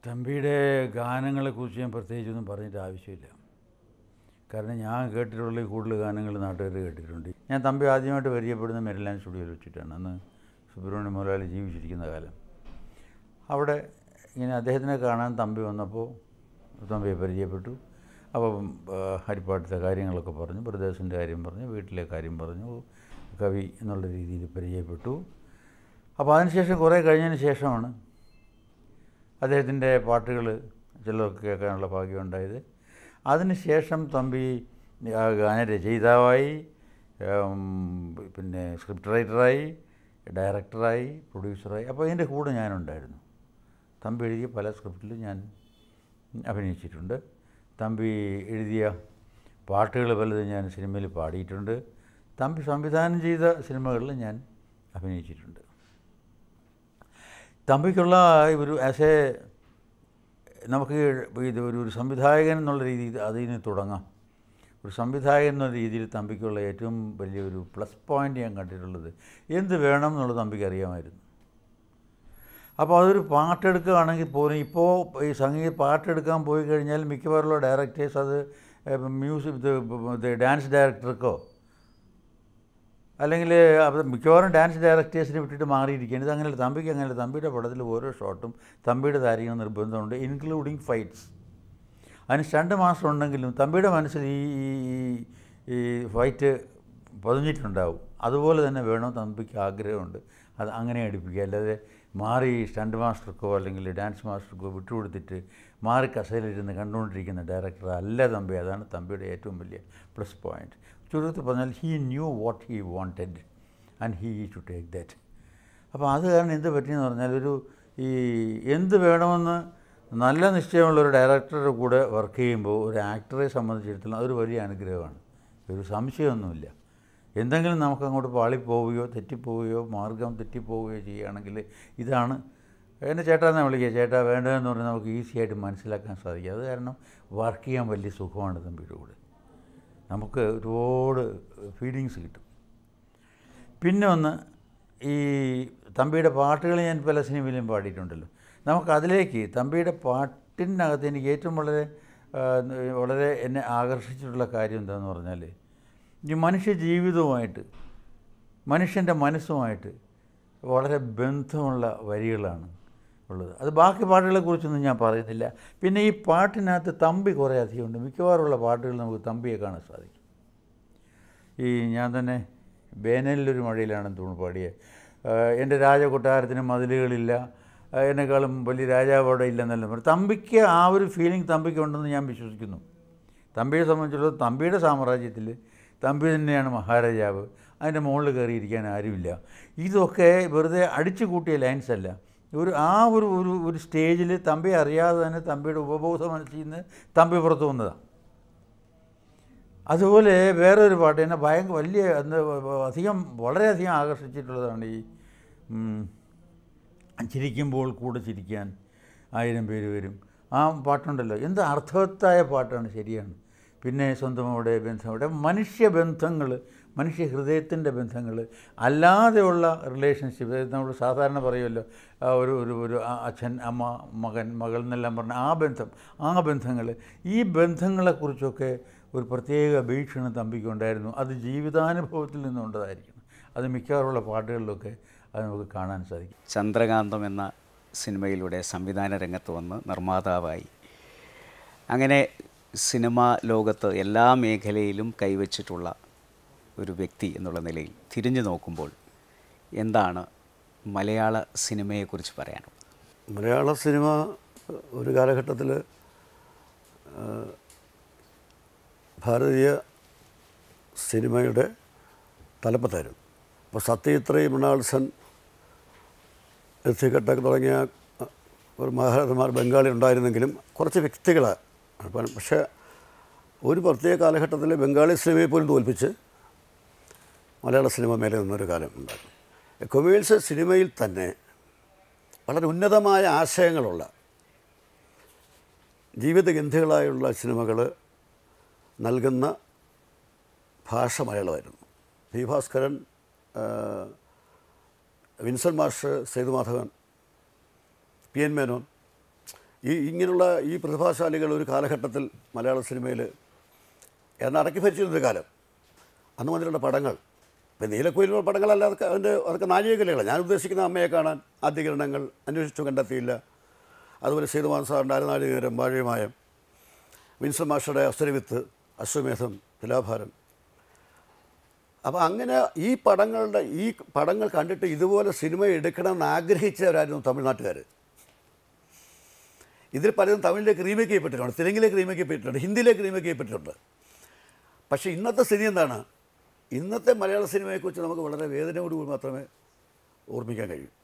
തമ്പിയുടെ ഗാനങ്ങളെക്കുറിച്ച് ഞാൻ പ്രത്യേകിച്ചൊന്നും പറഞ്ഞിട്ട് ആവശ്യമില്ല. കാരണം ഞാൻ കേട്ടിട്ടുള്ള കൂടുതൽ ഗാനങ്ങൾ നാട്ടുകാർ കേട്ടിട്ടുണ്ട്. ഞാൻ തമ്പി ആദ്യമായിട്ട് പരിചയപ്പെടുന്ന മെരിലാൻഡ് സ്റ്റുഡിയോയിൽ വെച്ചിട്ടാണ്. അന്ന് സുബ്രഹ്മണ്യ മുതലാളി ജീവിച്ചിരിക്കുന്ന കാലം. അവിടെ ഇങ്ങനെ അദ്ദേഹത്തിനെ കാണാൻ തമ്പി വന്നപ്പോൾ തമ്പിയെ പരിചയപ്പെട്ടു. അപ്പോൾ ഹരിപ്പാട്ടത്തെ കാര്യങ്ങളൊക്കെ പറഞ്ഞു, ബ്രദേഴ്സിൻ്റെ കാര്യം പറഞ്ഞു, വീട്ടിലെ കാര്യം പറഞ്ഞു, കവി എന്നുള്ള രീതിയിൽ പരിചയപ്പെട്ടു. അപ്പോൾ അതിനുശേഷം കുറേ കഴിഞ്ഞതിന് ശേഷമാണ് അദ്ദേഹത്തിൻ്റെ പാട്ടുകൾ ചിലർക്ക് കേൾക്കാനുള്ള ഭാഗ്യം ഉണ്ടായത്. അതിനുശേഷം തമ്പി ഗാനരചയിതാവായി, പിന്നെ സ്ക്രിപ്റ്റ് റൈറ്ററായി, ഡയറക്ടറായി, പ്രൊഡ്യൂസറായി. അപ്പോൾ ഇതിൻ്റെ കൂടെ ഞാനുണ്ടായിരുന്നു. തമ്പി എഴുതിയ പല സ്ക്രിപ്റ്റിലും ഞാൻ അഭിനയിച്ചിട്ടുണ്ട്. തമ്പി എഴുതിയ പാട്ടുകൾ പലതും ഞാൻ സിനിമയിൽ പാടിയിട്ടുണ്ട്. തമ്പി സംവിധാനം ചെയ്ത സിനിമകളിൽ ഞാൻ അഭിനയിച്ചിട്ടുണ്ട്. തമ്പിക്കുള്ള ഒരു നമുക്ക് ഇത് ഒരു സംവിധായകൻ എന്നുള്ള രീതിയിൽ അതിന് തുടങ്ങാം. ഒരു സംവിധായകൻ എന്നുള്ള രീതിയിൽ തമ്പിക്കുള്ള ഏറ്റവും വലിയൊരു പ്ലസ് പോയിൻ്റ് ഞാൻ കണ്ടിട്ടുള്ളത് എന്ത് വേണം എന്നുള്ളത് തമ്പിക്ക് അറിയാമായിരുന്നു. അപ്പോൾ അതൊരു പാട്ടെടുക്കുകയാണെങ്കിൽ പോലും ഇപ്പോൾ ഈ സംഗീത പാട്ടെടുക്കാൻ പോയി കഴിഞ്ഞാൽ മിക്കവാറുള്ള ഡയറക്ടേഴ്സ് അത് മ്യൂസിക് ഡാൻസ് ഡയറക്ടർക്കോ അല്ലെങ്കിൽ മിക്കവാറും ഡാൻസ് ഡയറക്ടേഴ്സിനെ വിട്ടിട്ട് മാറിയിരിക്കുകയാണ്. ഇതങ്ങനെയല്ല. തമ്പിക്ക് അങ്ങനെയല്ല. തമ്പിയുടെ പടത്തിൽ ഓരോ ഷോട്ടും തമ്പിയുടെ താരികൾ നിർബന്ധമുണ്ട്, ഇൻക്ലൂഡിങ് ഫൈറ്റ്സ്. അതിന് സ്റ്റണ്ട് മാസ്റ്റർ ഉണ്ടെങ്കിലും തമ്പിയുടെ മനസ്സിൽ ഈ ഫൈറ്റ് പതിഞ്ഞിട്ടുണ്ടാവും. അതുപോലെ തന്നെ വേണം തമ്പിക്ക് ആഗ്രഹമുണ്ട്. അത് അങ്ങനെ അടുപ്പിക്കുക. അല്ലാതെ മാറി സ്റ്റണ്ട് മാസ്റ്റർക്കോ അല്ലെങ്കിൽ ഡാൻസ് മാസ്റ്റർക്കോ വിട്ടുകൊടുത്തിട്ട് മാറി കസേരയിലിരുന്ന് കണ്ടുകൊണ്ടിരിക്കുന്ന ഡയറക്ടർ അല്ല തമ്പി. അതാണ് തമ്പിയുടെ ഏറ്റവും വലിയ പ്ലസ് പോയിൻറ്റ്. ചുരുക്കത്തിൽ പറഞ്ഞാൽ he knew what he wanted and he to take that. അപ്പോൾ അത് കാരണം എന്ത് പറ്റിയെന്ന് പറഞ്ഞാൽ എന്ത് വേണമെന്ന് നല്ല നിശ്ചയമുള്ള ഒരു ഡയറക്ടറുടെ കൂടെ വർക്ക് ചെയ്യുമ്പോൾ ഒരു ആക്ടറെ സംബന്ധിച്ചിടത്തോളം അതൊരു വലിയ അനുഗ്രഹമാണ്. ഒരു സംശയമൊന്നുമില്ല. എന്തെങ്കിലും നമുക്കങ്ങോട്ട് പാളിപ്പോവുകയോ തെറ്റിപ്പോവുകയോ മാർഗം തെറ്റിപ്പോവുകയോ ചെയ്യുകയാണെങ്കിൽ ഇതാണ് എന്നെ ചേട്ടാന്ന് വിളിക്കുക, ചേട്ടാ വേണ്ടതെന്ന് പറഞ്ഞാൽ നമുക്ക് ഈസി ആയിട്ട് മനസ്സിലാക്കാൻ സാധിക്കും. അത് കാരണം വർക്ക് ചെയ്യാൻ വലിയ സുഖമാണ് തമ്പിയുടെ കൂടെ. നമുക്ക് ഒരുപാട് ഫീലിങ്സ് കിട്ടും. പിന്നെ ഒന്ന്, ഈ തമ്പിയുടെ പാട്ടുകൾ ഞാൻ പല സിനിമയിലും പാടിയിട്ടുണ്ടല്ലോ. നമുക്കതിലേക്ക് തമ്പിയുടെ പാട്ടിനകത്ത് എനിക്ക് ഏറ്റവും വളരെ എന്നെ ആകർഷിച്ചിട്ടുള്ള കാര്യം എന്താണെന്ന് പറഞ്ഞാൽ ഈ മനുഷ്യ ജീവിതവുമായിട്ട് മനുഷ്യൻ്റെ മനസ്സുമായിട്ട് വളരെ ബന്ധമുള്ള വരികളാണ് ഉള്ളത്. അത് ബാക്കി പാട്ടുകളെക്കുറിച്ചൊന്നും ഞാൻ പറയുന്നില്ല. പിന്നെ ഈ പാട്ടിനകത്ത് തമ്പി കുറേ അധികമുണ്ട്. മിക്കവാറുള്ള പാട്ടുകൾ നമുക്ക് തമ്പിയെ കാണാൻ സാധിക്കും. ഞാൻ തന്നെ വേനലിലൊരു മഴയിലാണെന്ന് തോന്നുന്നു പാടിയത്. എൻ്റെ രാജകൊട്ടാരത്തിന് മതിലുകളില്ല, എന്നെക്കാളും വലിയ രാജാവ് അവിടെ ഇല്ലെന്നെല്ലാം പറയും. തമ്പിക്ക് ആ ഒരു ഫീലിംഗ് തമ്പിക്ക് ഉണ്ടെന്ന് ഞാൻ വിശ്വസിക്കുന്നു. തമ്പിയെ സംബന്ധിച്ചുള്ളത് തമ്പിയുടെ സാമ്രാജ്യത്തിൽ തമ്പി തന്നെയാണ് മഹാരാജാവ്. അതിൻ്റെ മുകളിൽ കയറിയിരിക്കാൻ ആരുമില്ല. ഇതൊക്കെ വെറുതെ അടിച്ചു കൂട്ടിയ ലൈൻസ് അല്ല. ഒരു സ്റ്റേജിൽ തമ്പി അറിയാതെ തന്നെ തമ്പിയുടെ ഉപബോധ മനസ്സിൽ നിന്ന് തമ്പി പുറത്തു വന്നതാണ്. അതുപോലെ വേറെ ഒരു പാട്ട് എന്നെ വളരെയധികം ആകർഷിച്ചിട്ടുള്ളതാണ് ചിരിക്കുമ്പോൾ കൂടെ ചിരിക്കാൻ 1000 പേര് വരും. ആ പാട്ടുണ്ടല്ലോ, എന്ത് അർത്ഥവത്തായ പാട്ടാണ്. ശരിയാണ്. പിന്നെ സ്വന്തം അവിടെ ബന്ധം, അവിടെ മനുഷ്യബന്ധങ്ങൾ, മനുഷ്യ ഹൃദയത്തിൻ്റെ ബന്ധങ്ങൾ, അല്ലാതെയുള്ള റിലേഷൻഷിപ്പ്. നമ്മൾ സാധാരണ പറയുമല്ലോ, ഒരു അച്ഛൻ, അമ്മ, മകൾ എന്നെല്ലാം പറഞ്ഞ ആ ബന്ധങ്ങൾ, ഈ ബന്ധങ്ങളെക്കുറിച്ചൊക്കെ ഒരു പ്രത്യേക വീക്ഷണം തമ്പിക്കുണ്ടായിരുന്നു. അത് ജീവിതാനുഭവത്തിൽ നിന്നുകൊണ്ടതായിരിക്കണം. അത് മിക്കവാറുള്ള പാട്ടുകളിലൊക്കെ അത് നമുക്ക് കാണാൻ സാധിക്കും. ചന്ദ്രകാന്തം എന്ന സിനിമയിലൂടെ സംവിധാന രംഗത്ത് വന്ന് നിർമ്മാതാവായി. അങ്ങനെ സിനിമാ ലോകത്ത് എല്ലാ മേഖലയിലും കൈവച്ചിട്ടുള്ള ഒരു വ്യക്തി എന്നുള്ള നിലയിൽ തിരിഞ്ഞു നോക്കുമ്പോൾ എന്താണ് മലയാള സിനിമയെക്കുറിച്ച് പറയാനുള്ളത്? മലയാള സിനിമ ഒരു കാലഘട്ടത്തിൽ ഭാരതീയ സിനിമയുടെ തലപ്പത്തായിരുന്നു. അപ്പോൾ സത്യജിത്ത്, മൃണാൾ സെൻ, ഋഥ്വിക് തുടങ്ങിയ ഒരു മഹാരഥന്മാർ ബംഗാളി ഉണ്ടായിരുന്നെങ്കിലും കുറച്ച് വ്യക്തികളാണ്. പക്ഷേ ഒരു പ്രത്യേക കാലഘട്ടത്തിൽ ബംഗാളി സിനിമയെ പോലും തോൽപ്പിച്ച് മലയാള സിനിമ മേലെ നിന്നൊരു കാലം ഉണ്ടായിരുന്നു. കൊമേഴ്സ്യൽ സിനിമയിൽ തന്നെ വളരെ ഉന്നതമായ ആശയങ്ങളുള്ള ജീവിതഗന്ധികളായുള്ള സിനിമകൾ നൽകുന്ന ഭാഷ മലയാളമായിരുന്നു. P Bhaskaran, Vincent master, Sethumadhavan, P N Menon, ഇങ്ങനെയുള്ള ഈ പ്രതിഭാശാലികൾ ഒരു കാലഘട്ടത്തിൽ മലയാള സിനിമയിൽ അടക്കി ഭരിച്ചിരുന്നൊരു കാലം. അന്ന് വന്നിട്ടുള്ള പടങ്ങൾ, ഇപ്പം നീലക്കുയിലുള്ള പടങ്ങളല്ല, അതൊക്കെ നാഴികക്കല്ലുകളാണ്. ഞാൻ ഉദ്ദേശിക്കുന്ന അമ്മയെ കാണാൻ, ആദ്യകിരണങ്ങൾ, അന്വേഷിച്ചു കണ്ടെത്തിയില്ല, അതുപോലെ സേതുമാൻ സാറിൻ്റെ അരനാഴികേരം, വാഴയുമായം, വിൻസൻ മാഷയുടെ അസുരവിത്ത്, അശ്വമേധം, തുലാഭാരം. അപ്പോൾ അങ്ങനെ ഈ പടങ്ങൾ കണ്ടിട്ട് ഇതുപോലെ സിനിമ എടുക്കണമെന്ന് ആഗ്രഹിച്ചവരായിരുന്നു തമിഴ്നാട്ടുകാർ. ഇതിൽ പലതും തമിഴിലേക്ക് റീമേക്ക് ചെയ്യപ്പെട്ടിട്ടുണ്ട്, തെലുങ്കിലേക്ക് റീമേക്ക് ചെയ്യപ്പെട്ടിട്ടുണ്ട്, ഹിന്ദിയിലേക്ക് റീമേക്ക് ചെയ്യപ്പെട്ടിട്ടുണ്ട്. പക്ഷേ ഇന്നത്തെ സ്ഥിതി എന്താണ്? ഇന്നത്തെ മലയാള സിനിമയെക്കുറിച്ച് നമുക്ക് വളരെ വേദനയോടുകൂടി മാത്രമേ ഓർമ്മിക്കാൻ കഴിയൂ.